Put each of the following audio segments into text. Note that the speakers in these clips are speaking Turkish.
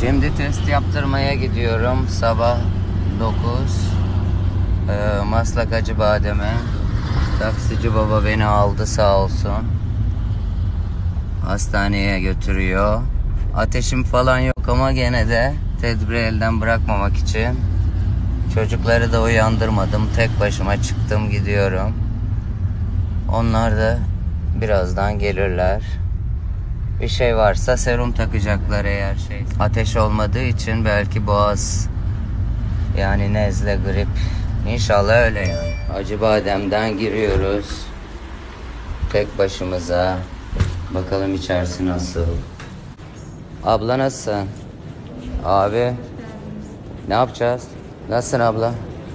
Şimdi test yaptırmaya gidiyorum. Sabah 9. Maslak Acıbadem'e. Taksici baba beni aldı sağ olsun. Hastaneye götürüyor. Ateşim falan yok ama gene de tedbiri elden bırakmamak için çocukları da uyandırmadım. Tek başıma çıktım gidiyorum. Onlar da birazdan gelirler. Bir şey varsa serum takacaklar eğer şey. Ateş olmadığı için belki boğaz, yani nezle, grip. İnşallah öyle yani. Acıbadem'den giriyoruz. Tek başımıza. Bakalım içerisi nasıl. Abla nasılsın? Abi. Ne yapacağız? Nasılsın abla?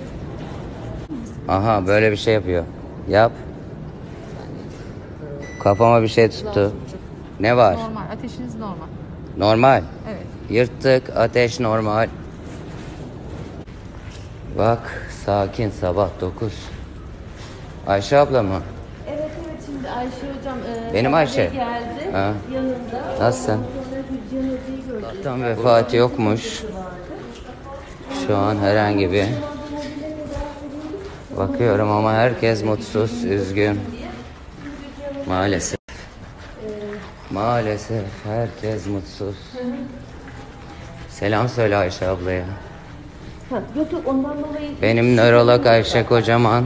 Aha böyle bir şey yapıyor. Yap. Kafama bir şey tuttu. Ne var? Normal. Ateşiniz normal. Normal. Evet. Yırttık. Ateş normal. Bak sakin, sabah 9. Ayşe abla mı? Evet şimdi Ayşe hocam Benim Ayşe. geldi Ha. yanında. Nasılsın? Sonra Gülcan Hoca'yı gördük. Tam vefatı yokmuş. Şu an herhangi bir bakıyorum ama herkes mutsuz, üzgün. Maalesef. Maalesef herkes mutsuz. Selam söyle Ayşe ablaya. Yok ondan dolayı. Benim nörolog Ayşe Kocaman.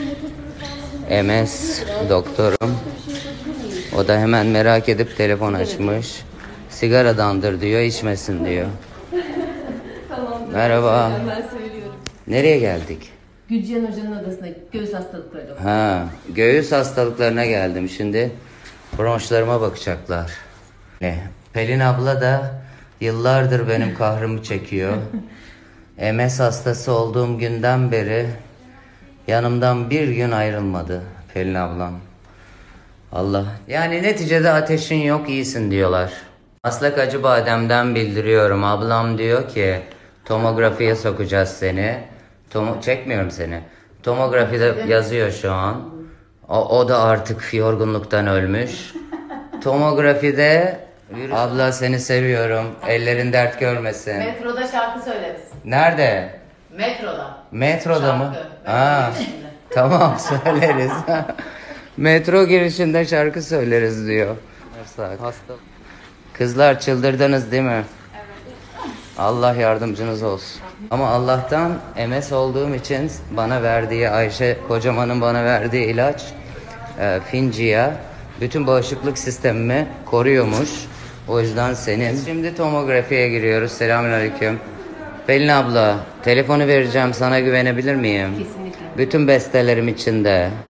MS doktorum. O da hemen merak edip telefon açmış. Sigaradandır diyor, içmesin diyor. Tamam. Merhaba. Ben söylüyorum. Nereye geldik? Gülcan Hoca'nın odasına göğüs hastalıkları. Ha, göğüs hastalıklarına geldim. Şimdi bronşlarıma bakacaklar. Pelin abla da yıllardır benim kahrımı çekiyor. MS hastası olduğum günden beri yanımdan bir gün ayrılmadı Pelin ablam. Allah. Yani neticede ateşin yok, iyisin diyorlar. Maslak Acıbadem'den bildiriyorum. Ablam diyor ki tomografiye sokacağız seni. Çekmiyorum seni. Tomografide yazıyor şu an. O da artık yorgunluktan ölmüş. Tomografide abla seni seviyorum. Ellerin dert görmesin. Metroda şarkı söyleriz. Nerede? Metroda. Metroda mı? Şarkı. Ha. Tamam söyleriz. Metro girişinde şarkı söyleriz diyor. Hasta. Kızlar çıldırdınız değil mi? Evet. Allah yardımcınız olsun. Ama Allah'tan MS olduğum için bana verdiği, Ayşe Kocaman'ın bana verdiği ilaç Fingia bütün bağışıklık sistemimi koruyormuş. O yüzden senin. Şimdi tomografiye giriyoruz. Selamünaleyküm. Pelin abla, telefonu vereceğim, sana güvenebilir miyim? Kesinlikle. Bütün bestelerim içinde.